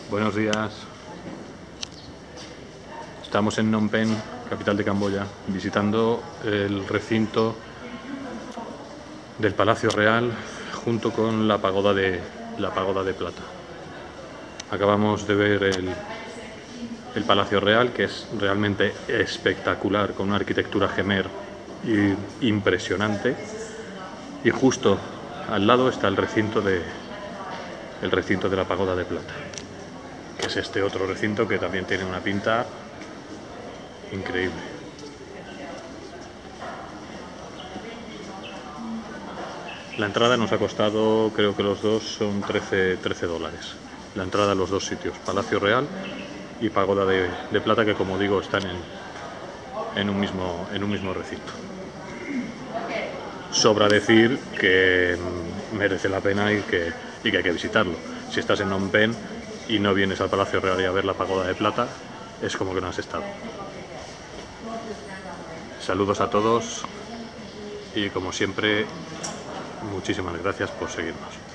Buenos días. Estamos en Phnom Penh, capital de Camboya, visitando el recinto del Palacio Real junto con la pagoda de plata. Acabamos de ver el Palacio Real, que es realmente espectacular, con una arquitectura Khmer impresionante, y justo al lado está el recinto de la pagoda de plata, que es este otro recinto que también tiene una pinta increíble. La entrada nos ha costado, creo que los dos son $13. La entrada a los dos sitios, Palacio Real y pagoda de plata, que como digo están en un mismo recinto. Sobra decir que merece la pena y que hay que visitarlo. Si estás en Phnom Penh y no vienes al Palacio Real y a ver la pagoda de plata, es como que no has estado. Saludos a todos y, como siempre, muchísimas gracias por seguirnos.